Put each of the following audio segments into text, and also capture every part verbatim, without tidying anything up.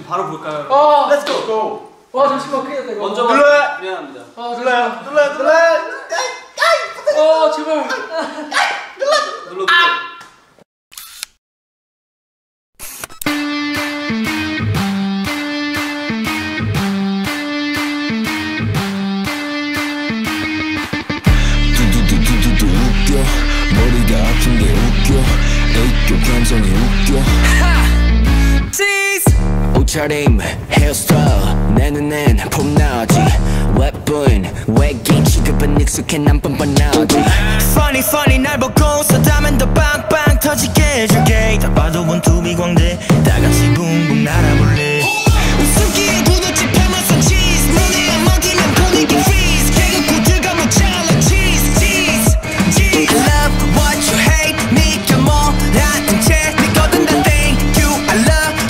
바로 볼까요? 어, Let's go. go. 와 잠시만 큰일 났다 이거. 먼저 눌러요. 미안합니다. 아 눌러요. 눌러요. 눌러요. 어 제발. 눌러. 눌러. 두두두두두두 웃겨. 머리가 아픈데 웃겨. 애교 감성이 웃겨. 옷차림 헤어스타일 내 눈엔 폼나지 웹분 외계인 취급은 익숙해 난 뻔뻔하지 Funny funny 날 보고 서다면 더 빵빵 터지게 해줄게 다 봐도 원투비 광대 다같이 붕붕 날아볼래 웃음기에 구두집 파마산 치즈 눈에 안 먹히면 분위기 freeze 개그 구두가 모자라 cheese cheese cheese I love what you hate 니가 뭐라는 채 믿거든 다 thank you I love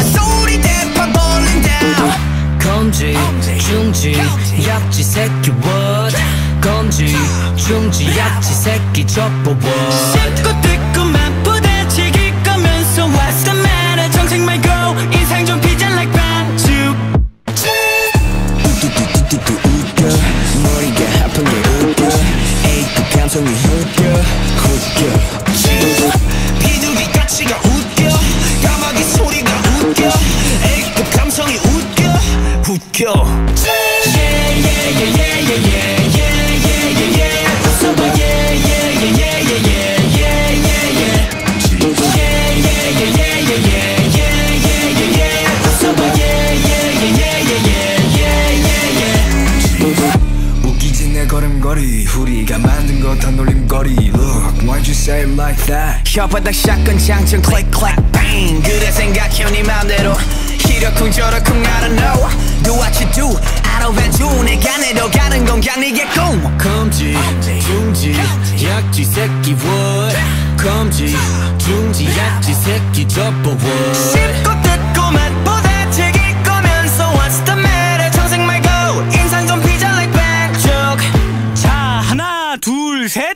검지, 중지, 약지 새끼 what 검지, 중지, 약지 새끼 접어 what 씹고 뜯고만 부대찌기 거면서 what's the matter 정색 말고 인상 좀 피자 like 반죽 뚜뚜뚜뚜뚜 웃겨 머리가 아픈 게 웃겨 에이프 감성이 웃겨 웃겨 비둘기 가치가 웃겨 까마귀 소리가 웃겨 에이프 감성이 웃겨 웃겨 yeah yeah yeah yeah yeah yeah yeah yeah yeah 웃어 봐 yeah yeah yeah yeah yeah yeah yeah yeah yeah yeah yeah yeah yeah yeah yeah yeah 웃어 봐 yeah yeah yeah yeah yeah yeah yeah yeah 웃기지 내 걸음걸이 우리가 만든 거 다 놀림거리 Look why'd you say it like that 혓바닥 샷건 장전 click clack bang 그래 생각해 네 맘대로 이러쿵 저러쿵 I don't know Do what you do I don't want you 내가 내려가는 건 그냥 네게 꿈 검지 중지 약지 새끼 what 검지 중지 약지 새끼 접어 what 씹고 뜯고 맛보다 튀길 거면서 What's the matter 정색 말고 인상 좀 피자 like 반죽 자 하나 둘 셋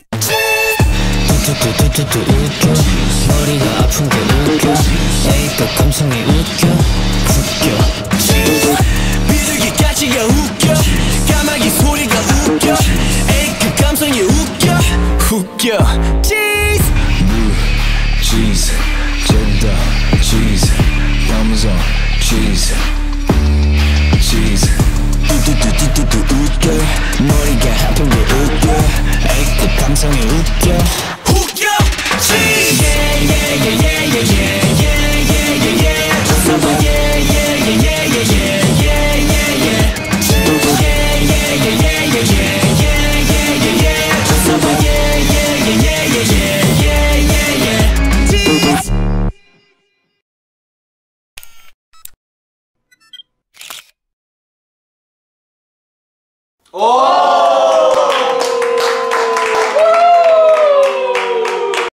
뚜뚜뚜뚜뚜 웃겨 머리가 아픈 게 웃겨 에이급 감성이 웃겨 웃겨 비둘기 가치가 웃겨 까마귀 소리가 웃겨 에이급 감성이 웃겨 웃겨 cheese cheese 젠다 cheese 남성 cheese cheese 뚜뚜뚜뚜뚜 웃겨 머리가 아픈 게 웃겨 에이급 감성이 웃겨 웃겨 cheese yeah yeah yeah yeah yeah yeah yeah yeah yeah 웃어 봐 yeah yeah yeah yeah yeah yeah yeah yeah yeah yeah yeah yeah yeah yeah yeah yeah yeah 웃어 봐 yeah yeah yeah yeah yeah yeah yeah yeah cheese 오!